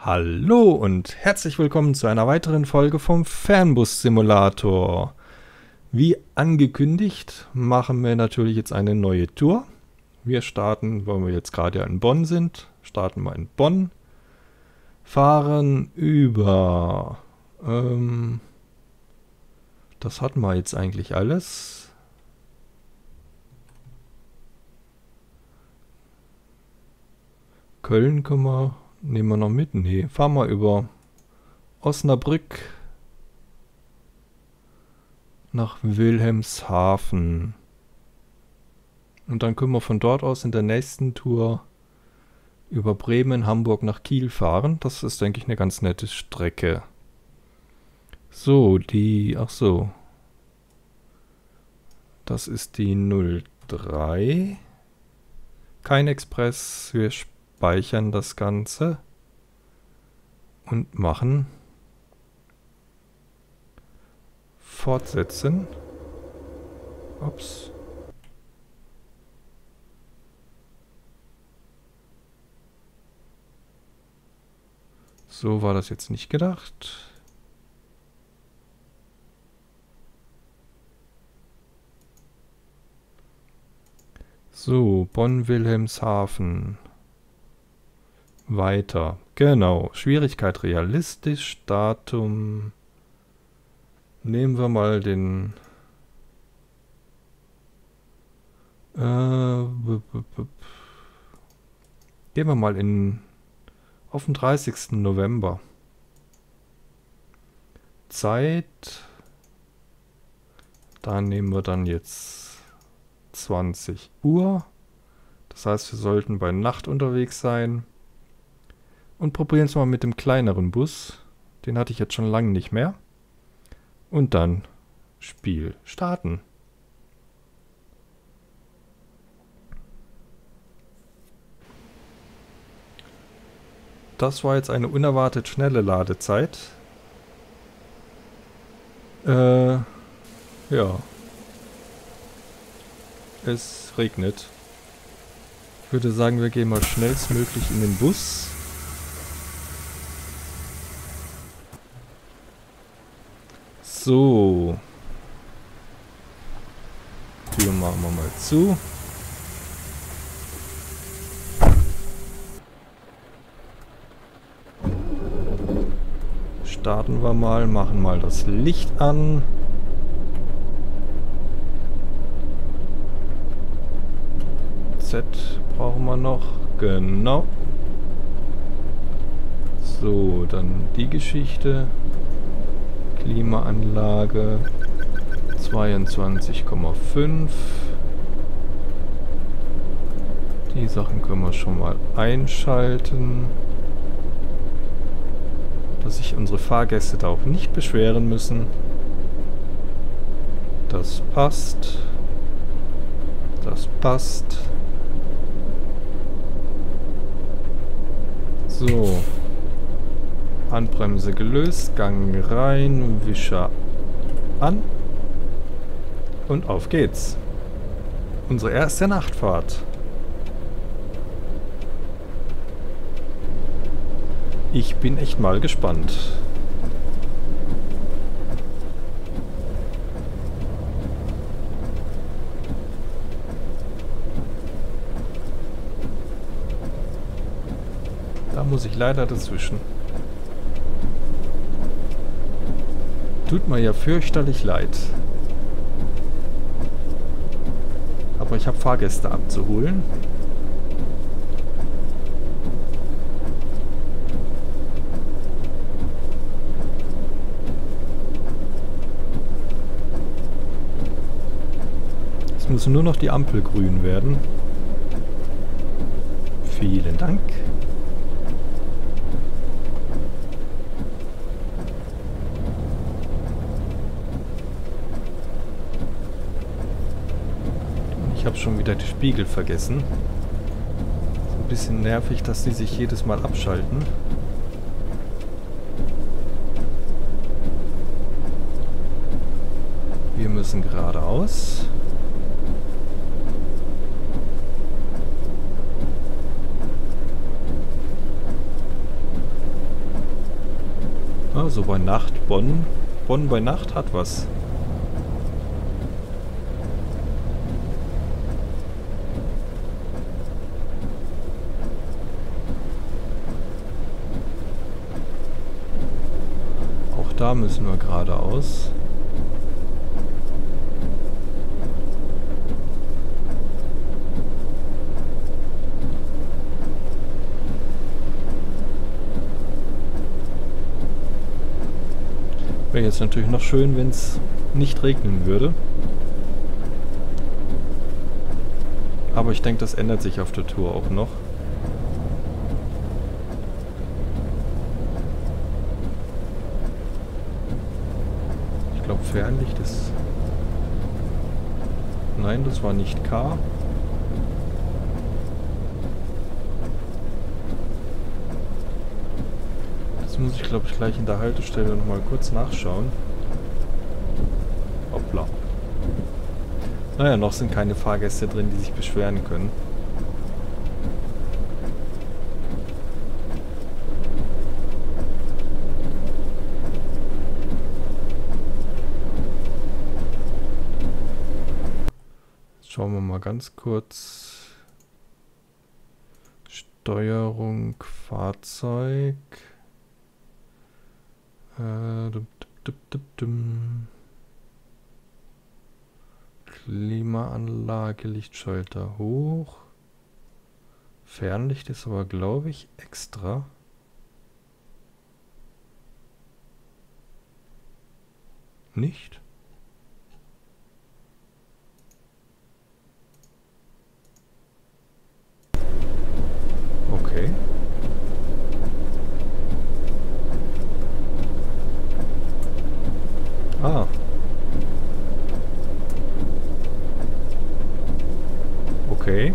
Hallo und herzlich willkommen zu einer weiteren Folge vom Fernbus Simulator. Wie angekündigt machen wir natürlich jetzt eine neue Tour. Wir starten, weil wir jetzt gerade ja in Bonn sind, starten wir in Bonn, fahren über, das hatten wir jetzt eigentlich alles. Köln nehmen wir noch mit? Nee, fahren wir über Osnabrück nach Wilhelmshaven. Und dann können wir von dort aus in der nächsten Tour über Bremen, Hamburg nach Kiel fahren. Das ist, denke ich, eine ganz nette Strecke. So, das ist die 03. Kein Express, wir speichern das Ganze und machen Fortsetzen. Ups. So war das jetzt nicht gedacht. So, Bonn-Wilhelmshaven. Weiter. Genau. Schwierigkeit realistisch. Datum. Nehmen wir mal den... Gehen wir mal auf den 30. November. Zeit. Da nehmen wir dann jetzt 20 Uhr. Das heißt, wir sollten bei Nacht unterwegs sein. Und probieren es mal mit dem kleineren Bus. Den hatte ich jetzt schon lange nicht mehr. Und dann Spiel starten. Das war jetzt eine unerwartet schnelle Ladezeit. Ja. Es regnet. Ich würde sagen, wir gehen mal schnellstmöglich in den Bus. So. Tür machen wir mal zu. Starten wir mal, machen mal das Licht an. Z brauchen wir noch. Genau. So, dann die Geschichte. Klimaanlage 22,5. Die Sachen können wir schon mal einschalten, dass sich unsere Fahrgäste da auch nicht beschweren müssen. Das passt. Das passt. So. Handbremse gelöst, Gang rein, Wischer an und auf geht's. Unsere erste Nachtfahrt. Ich bin echt mal gespannt. Da muss ich leider dazwischen. Tut mir ja fürchterlich leid. Aber ich habe Fahrgäste abzuholen. Es muss nur noch die Ampel grün werden. Vielen Dank. Ich habe schon wieder die Spiegel vergessen. Ist ein bisschen nervig, dass die sich jedes Mal abschalten. Wir müssen geradeaus. so bei Nacht. Bonn bei Nacht hat was. Auch da müssen wir geradeaus. Wäre jetzt natürlich noch schön, wenn es nicht regnen würde. Aber ich denke, das ändert sich auf der Tour auch noch. Ich glaube, Fernlicht ist... Nein, das war nicht K. Das muss ich, glaube ich, gleich in der Haltestelle nochmal kurz nachschauen. Hoppla. Naja, noch sind keine Fahrgäste drin, die sich beschweren können. Jetzt schauen wir mal ganz kurz. Steuerung, Fahrzeug. Klimaanlage, Lichtschalter hoch. Fernlicht ist aber, glaube ich, extra. Nicht? Okay. Ah. Okay.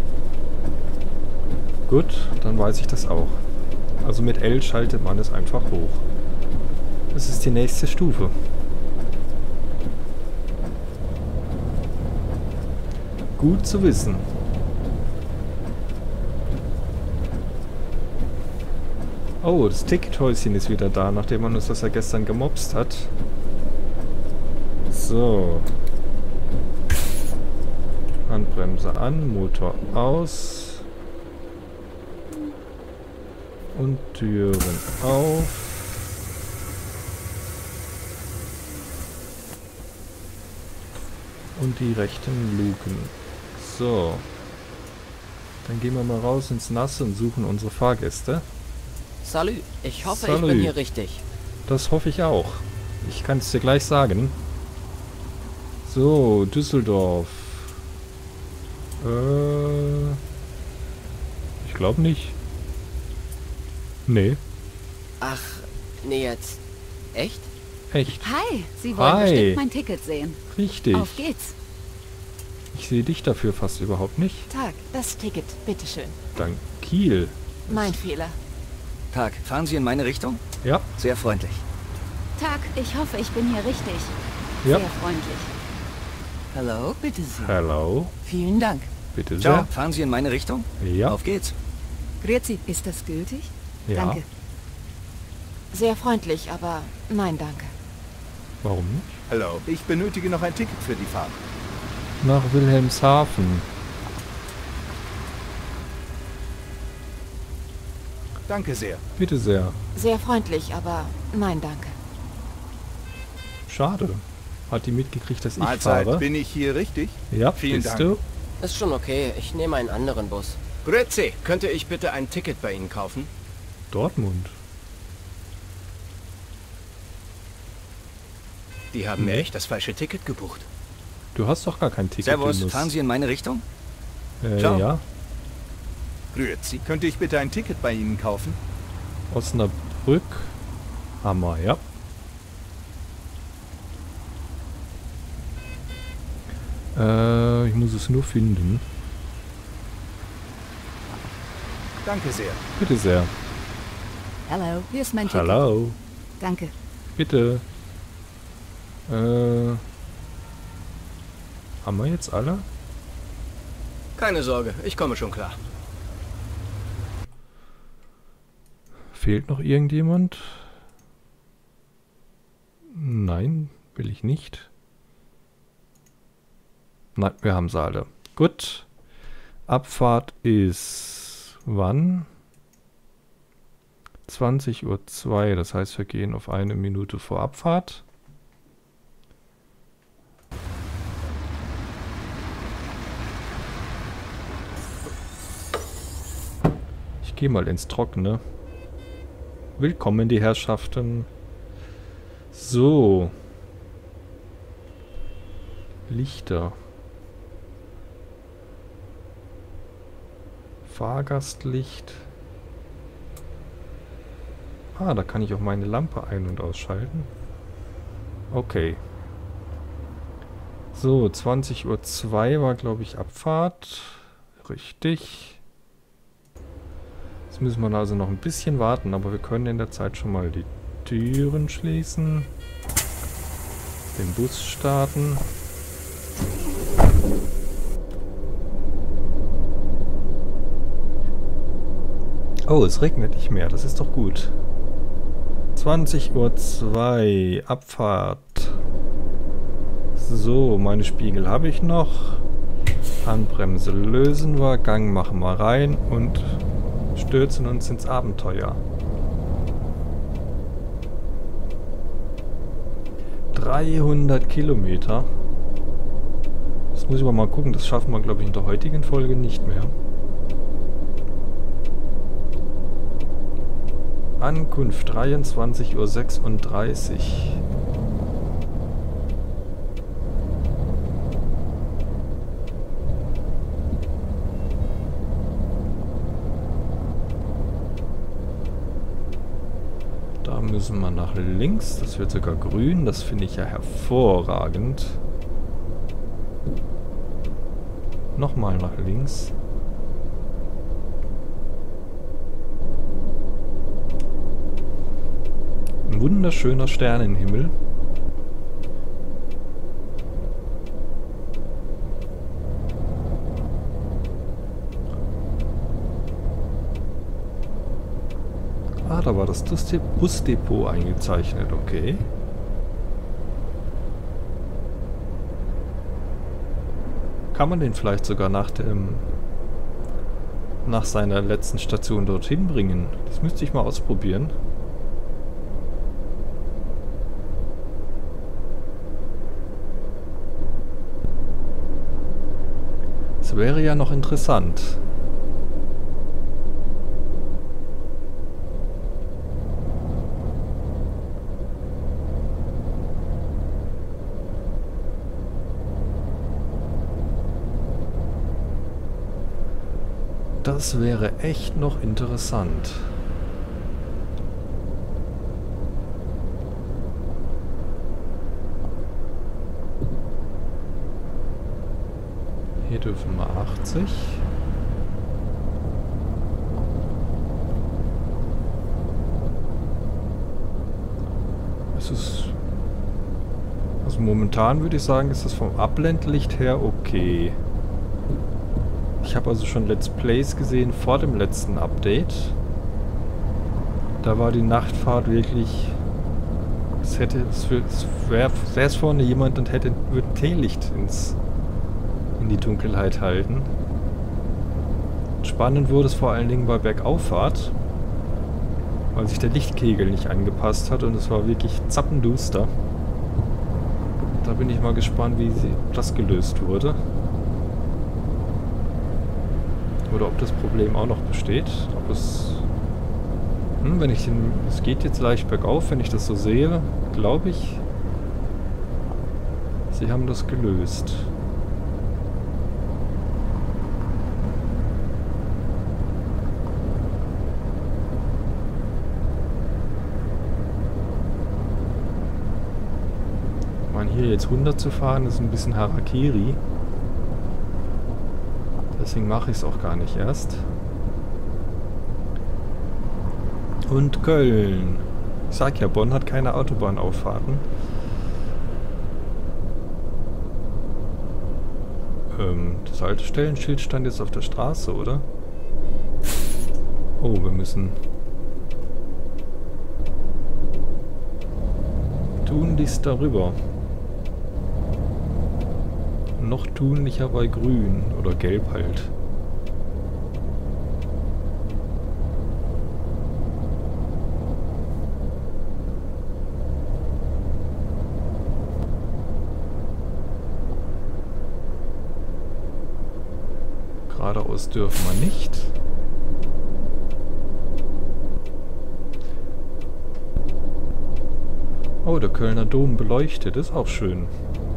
Gut, dann weiß ich das auch. Also mit L schaltet man es einfach hoch. Das ist die nächste Stufe. Gut zu wissen. Oh, das Tickethäuschen ist wieder da, nachdem man uns das ja gestern gemobst hat. So. Handbremse an, Motor aus. Und Türen auf. Und die rechten Luken. So. Dann gehen wir mal raus ins Nasse und suchen unsere Fahrgäste. Salü, ich hoffe, Salü. ich bin hier richtig. Das hoffe ich auch. Ich kann es dir gleich sagen. So, Düsseldorf. Ich glaube nicht. Nee, Ach, nee, jetzt. Echt? echt. Hi, Sie wollen Hi. bestimmt mein Ticket sehen. Richtig. Auf geht's. Ich sehe dich dafür fast überhaupt nicht. Tag, das Ticket, bitteschön. Dank Kiel. Mein Fehler. Tag, fahren Sie in meine Richtung? Ja, Sehr freundlich. Tag, ich hoffe, ich bin hier richtig. ja. Sehr freundlich. Hallo, bitte Sie. Hello. Vielen Dank. Bitte Ciao, sehr. fahren Sie in meine Richtung? Ja, Auf geht's. Grüezi, ist das gültig? ja. Danke. Sehr freundlich, aber nein, danke. Warum nicht? Hallo, ich benötige noch ein Ticket für die Fahrt. Nach Wilhelmshaven. Danke sehr. Bitte sehr. Sehr freundlich, aber nein, danke. Schade. Hat die mitgekriegt, dass ich Mahlzeit, fahre? bin ich hier richtig? Ja, Vielen bist Dank. du? Ist schon okay, ich nehme einen anderen Bus. Grüezi, könnte ich bitte ein Ticket bei Ihnen kaufen? Dortmund. Die haben mir echt das falsche Ticket gebucht. Du hast doch gar kein Ticket. Servus, Linus. fahren Sie in meine Richtung? Ciao. Ja. Grüezi. Könnte ich bitte ein Ticket bei Ihnen kaufen? Osnabrück. Hammer, ja. Ich muss es nur finden. Danke sehr. Bitte sehr. Hallo, hier ist mein Ticket. Hallo. Danke. Bitte. Haben wir jetzt alle? Keine Sorge, ich komme schon klar. Fehlt noch irgendjemand? Nein, will ich nicht. Nein, wir haben sie alle. Gut. Abfahrt ist wann? 20:02 Uhr. Das heißt, wir gehen auf 1 Minute vor Abfahrt. Ich gehe mal ins Trockene. Willkommen, die Herrschaften. So. Lichter. Fahrgastlicht. Ah, da kann ich auch meine Lampe ein- und ausschalten. Okay. So, 20:02 Uhr war, glaube ich, Abfahrt. Richtig. Jetzt müssen wir also noch ein bisschen warten, aber wir können in der Zeit schon mal die Türen schließen. Den Bus starten. Oh, es regnet nicht mehr, das ist doch gut. 20:02 Uhr, Abfahrt. So, meine Spiegel habe ich noch. Handbremse lösen wir, Gang machen wir rein und stürzen uns ins Abenteuer. 300 Kilometer. Das muss ich aber mal gucken, das schaffen wir, glaube ich, in der heutigen Folge nicht mehr. Ankunft 23:36 Uhr. Da müssen wir nach links. Das wird sogar grün. Das finde ich ja hervorragend. Nochmal nach links. Ein wunderschöner Sternenhimmel. Ah, da war das Busdepot eingezeichnet, okay. Kann man den vielleicht sogar nach seiner letzten Station dorthin bringen? Das müsste ich mal ausprobieren. Das wäre ja noch interessant. Das wäre echt noch interessant. Hier dürfen wir 80. Es ist... Also momentan würde ich sagen, ist das vom Abblendlicht her okay. Ich habe also schon Let's Plays gesehen vor dem letzten Update. Da war die Nachtfahrt wirklich... Es wäre vorne jemand und würde Teelicht in die Dunkelheit halten. Spannend wurde es vor allen Dingen bei Bergauffahrt, weil sich der Lichtkegel nicht angepasst hat und es war wirklich zappenduster. Da bin ich mal gespannt, wie das gelöst wurde. Oder ob das Problem auch noch besteht. Ob es... es geht jetzt leicht bergauf, wenn ich das so sehe, glaube ich, sie haben das gelöst. Ich meine, hier jetzt 100 zu fahren, ist ein bisschen Harakiri. Deswegen mache ich es auch gar nicht erst. Und Köln. Ich sag ja, Bonn hat keine Autobahnauffahrten. Das Haltestellenschild stand jetzt auf der Straße, oder? Oh, wir müssen... Du tunlichst darüber. Noch tunlicher bei grün oder gelb halt. Geradeaus dürfen wir nicht. Oh, der Kölner Dom beleuchtet, ist auch schön.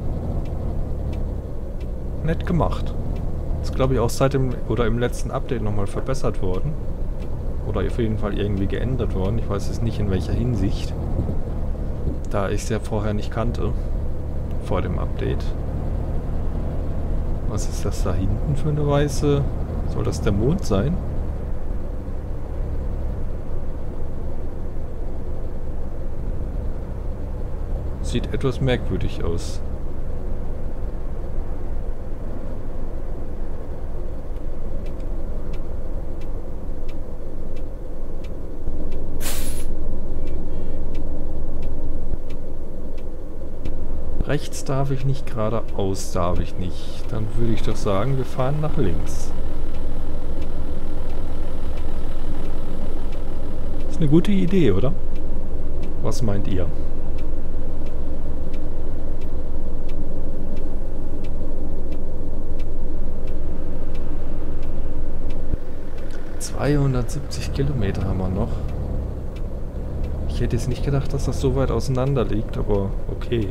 Nett gemacht. Ist, glaube ich, auch seit dem oder im letzten Update nochmal verbessert worden. Oder auf jeden Fall irgendwie geändert worden. Ich weiß jetzt nicht in welcher Hinsicht. Da ich es ja vorher nicht kannte. Vor dem Update. Was ist das da hinten für eine weiße? Soll das der Mond sein? Sieht etwas merkwürdig aus. Rechts darf ich nicht, geradeaus darf ich nicht. Dann würde ich doch sagen, wir fahren nach links. Ist eine gute Idee, oder? Was meint ihr? ...270 Kilometer haben wir noch. Ich hätte jetzt nicht gedacht, dass das so weit auseinander liegt, aber okay.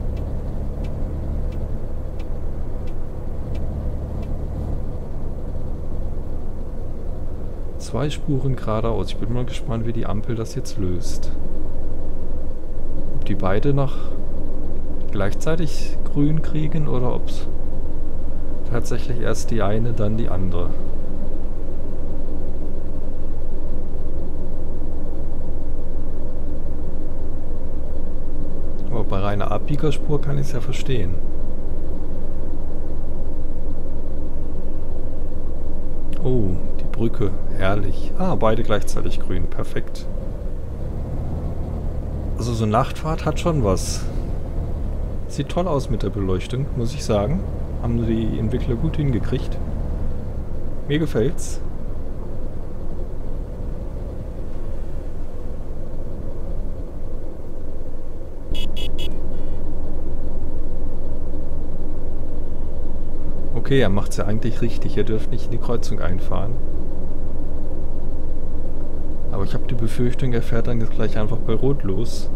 Zwei Spuren geradeaus. Ich bin mal gespannt, wie die Ampel das jetzt löst. Ob die beide noch gleichzeitig grün kriegen oder ob es tatsächlich erst die eine, dann die andere. Aber bei reiner Abbiegerspur kann ich es ja verstehen. Oh, die Brücke. Herrlich. Ah, beide gleichzeitig grün. Perfekt. Also so Nachtfahrt hat schon was. Sieht toll aus mit der Beleuchtung, muss ich sagen. Haben die Entwickler gut hingekriegt. Mir gefällt's. Okay, er macht's ja eigentlich richtig. Er dürft nicht in die Kreuzung einfahren. Aber ich habe die Befürchtung, er fährt dann jetzt gleich einfach bei Rot los.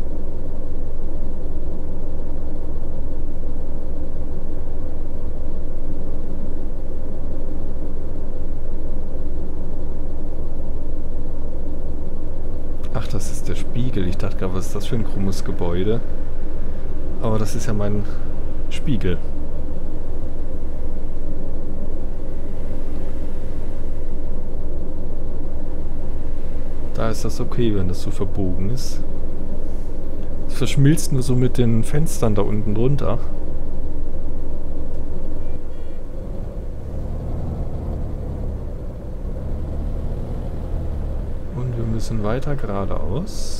Ach, das ist der Spiegel. Ich dachte gerade, was ist das für ein krummes Gebäude? Aber das ist ja mein Spiegel. Da ist das okay, wenn das so verbogen ist. Es verschmilzt nur so mit den Fenstern da unten drunter. Und wir müssen weiter geradeaus.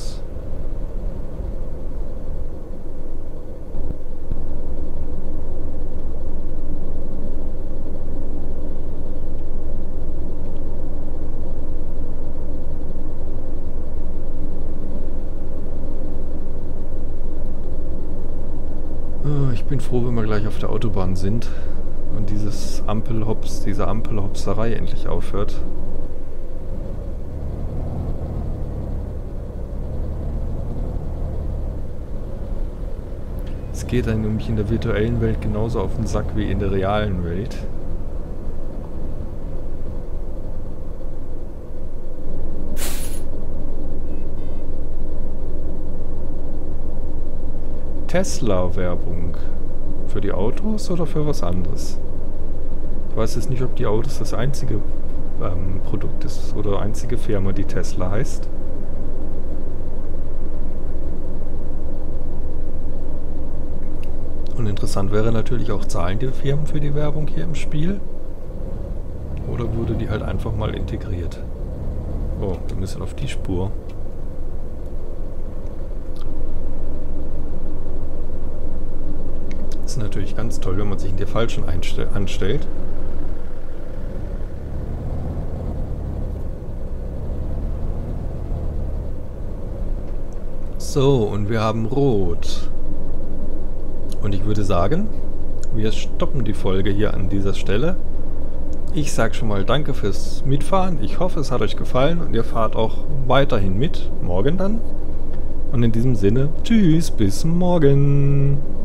Ich bin froh, wenn wir gleich auf der Autobahn sind und diese Ampelhopserei endlich aufhört. Es geht einem nämlich in der virtuellen Welt genauso auf den Sack wie in der realen Welt. Tesla-Werbung. Für die Autos oder für was anderes? Ich weiß jetzt nicht, ob die Autos das einzige Produkt ist oder einzige Firma, die Tesla heißt. Und interessant wäre natürlich auch, zahlen die Firmen für die Werbung hier im Spiel? Oder wurde die halt einfach mal integriert? Oh, wir müssen auf die Spur. Das ist natürlich ganz toll, wenn man sich in der falschen anstellt. So, und wir haben Rot. Und ich würde sagen, wir stoppen die Folge hier an dieser Stelle. Ich sage schon mal danke fürs Mitfahren. Ich hoffe, es hat euch gefallen und ihr fahrt auch weiterhin mit. Morgen dann. Und in diesem Sinne, tschüss, bis morgen.